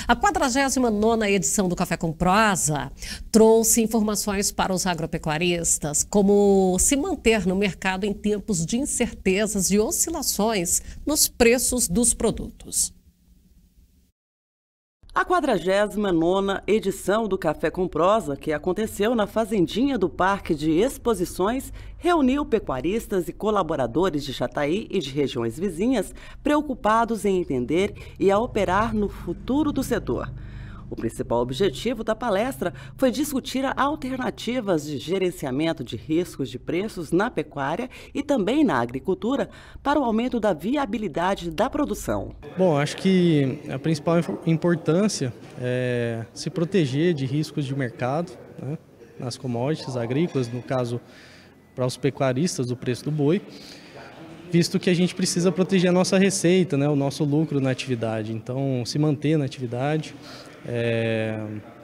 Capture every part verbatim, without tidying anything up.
A quadragésima nona edição do Café com Prosa trouxe informações para os agropecuaristas como se manter no mercado em tempos de incertezas e oscilações nos preços dos produtos. A quadragésima nona edição do Café com Prosa, que aconteceu na Fazendinha do Parque de Exposições, reuniu pecuaristas e colaboradores de Jataí e de regiões vizinhas preocupados em entender e a operar no futuro do setor. O principal objetivo da palestra foi discutir alternativas de gerenciamento de riscos de preços na pecuária e também na agricultura para o aumento da viabilidade da produção. Bom, acho que a principal importância é se proteger de riscos de mercado, né, nas commodities agrícolas, no caso para os pecuaristas do preço do boi, visto que a gente precisa proteger a nossa receita, né, o nosso lucro na atividade. Então, se manter na atividade é,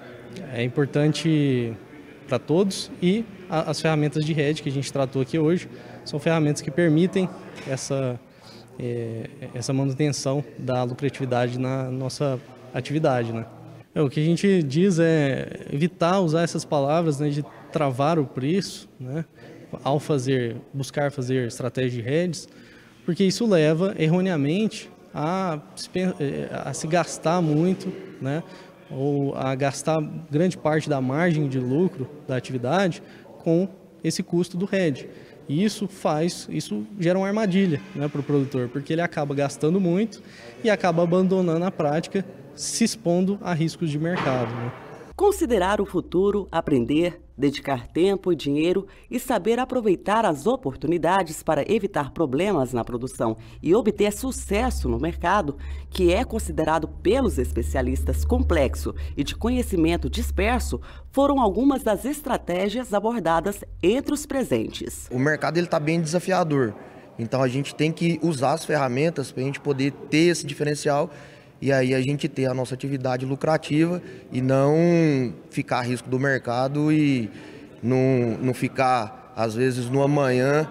é importante para todos, e a, as ferramentas de hedge que a gente tratou aqui hoje são ferramentas que permitem essa, é, essa manutenção da lucratividade na nossa atividade, né? É, o que a gente diz é evitar usar essas palavras, né, de travar o preço, né, ao fazer, buscar fazer estratégia de hedges, porque isso leva erroneamente a se, a se gastar muito, né, ou a gastar grande parte da margem de lucro da atividade com esse custo do hedge. E isso faz, isso gera uma armadilha, né, para o produtor, porque ele acaba gastando muito e acaba abandonando a prática, se expondo a riscos de mercado, né? Considerar o futuro, aprender, dedicar tempo e dinheiro e saber aproveitar as oportunidades para evitar problemas na produção e obter sucesso no mercado, que é considerado pelos especialistas complexo e de conhecimento disperso, foram algumas das estratégias abordadas entre os presentes. O mercado está bem desafiador, então a gente tem que usar as ferramentas para a gente poder ter esse diferencial e aí a gente ter a nossa atividade lucrativa e não ficar a risco do mercado e não, não ficar, às vezes, no amanhã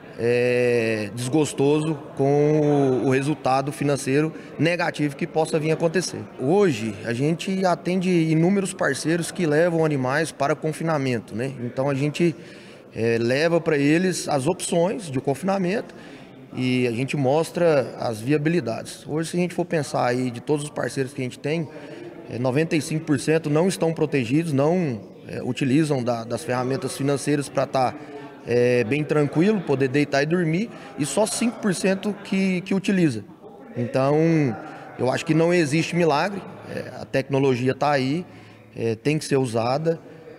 é, desgostoso com o, o resultado financeiro negativo que possa vir a acontecer. Hoje, a gente atende inúmeros parceiros que levam animais para confinamento, né? Então, a gente é, leva para eles as opções de confinamento e a gente mostra as viabilidades. Hoje, se a gente for pensar aí de todos os parceiros que a gente tem, noventa e cinco por cento não estão protegidos, não é, utilizam da, das ferramentas financeiras para estar é, bem tranquilo, poder deitar e dormir, e só cinco por cento que, que utiliza. Então, eu acho que não existe milagre, é, a tecnologia está aí, é, tem que ser usada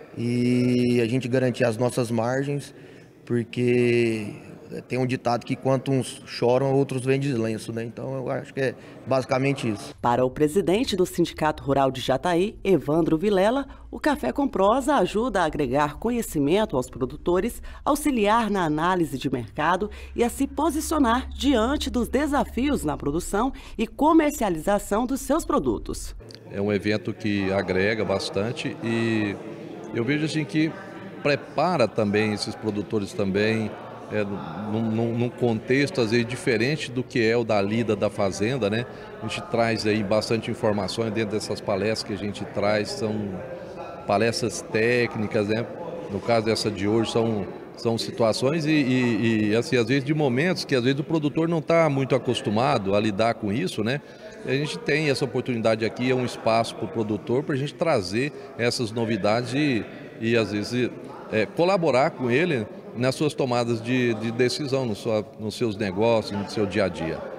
e a gente garantir as nossas margens, porque tem um ditado que quanto uns choram, outros vêm de lenço, né? Então eu acho que é basicamente isso. Para o presidente do Sindicato Rural de Jataí, Evandro Vilela, o Café com Prosa ajuda a agregar conhecimento aos produtores, auxiliar na análise de mercado e a se posicionar diante dos desafios na produção e comercialização dos seus produtos. É um evento que agrega bastante e eu vejo assim que prepara também esses produtores também, É, num, num contexto às vezes diferente do que é o da lida da fazenda, né? A gente traz aí bastante informações dentro dessas palestras que a gente traz, são palestras técnicas, né? No caso dessa de hoje são, são situações e, e, e assim, às vezes de momentos que às vezes o produtor não está muito acostumado a lidar com isso, né? A gente tem essa oportunidade aqui, é um espaço para o produtor para a gente trazer essas novidades e, e às vezes é, colaborar com ele nas suas tomadas de, de decisão, no sua, nos seus negócios, no seu dia a dia.